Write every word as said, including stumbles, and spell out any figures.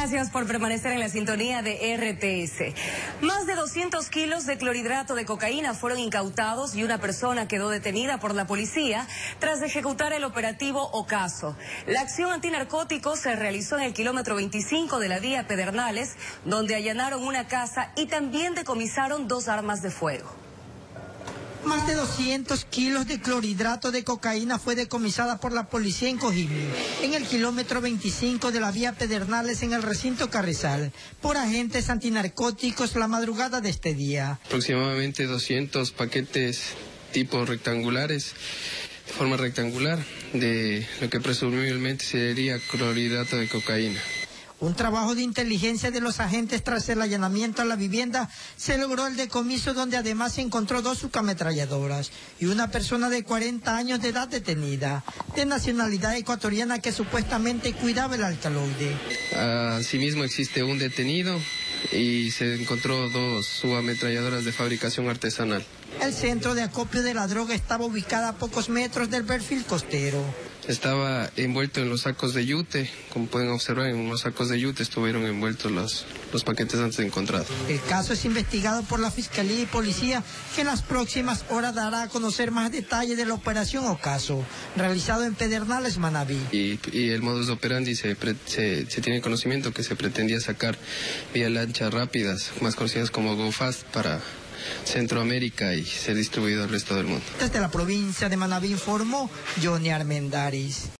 Gracias por permanecer en la sintonía de R T S. Más de doscientos kilos de clorhidrato de cocaína fueron incautados y una persona quedó detenida por la policía tras ejecutar el operativo Ocaso. La acción antinarcóticos se realizó en el kilómetro veinticinco de la vía Pedernales, donde allanaron una casa y también decomisaron dos armas de fuego. Más de doscientos kilos de clorhidrato de cocaína fue decomisada por la policía en Cojimí, en el kilómetro veinticinco de la vía Pedernales en el recinto Carrizal, por agentes antinarcóticos la madrugada de este día. Aproximadamente doscientos paquetes tipo rectangulares, de forma rectangular, de lo que presumiblemente sería clorhidrato de cocaína. Un trabajo de inteligencia de los agentes tras el allanamiento a la vivienda se logró el decomiso, donde además se encontró dos subametralladoras y una persona de cuarenta años de edad detenida, de nacionalidad ecuatoriana, que supuestamente cuidaba el alcaloide. Asimismo existe un detenido y se encontró dos subametralladoras de fabricación artesanal. El centro de acopio de la droga estaba ubicado a pocos metros del perfil costero. Estaba envuelto en los sacos de yute, como pueden observar, en los sacos de yute estuvieron envueltos los, los paquetes antes encontrados. El caso es investigado por la Fiscalía y Policía, que en las próximas horas dará a conocer más detalles de la operación Ocaso, realizado en Pedernales, Manabí. Y, y el modus operandi se, pre, se, se tiene conocimiento que se pretendía sacar vía lanchas rápidas, más conocidas como GoFast, para Centroamérica y ser distribuido al resto del mundo. Desde la provincia de Manabí informó Johnny Armendáriz.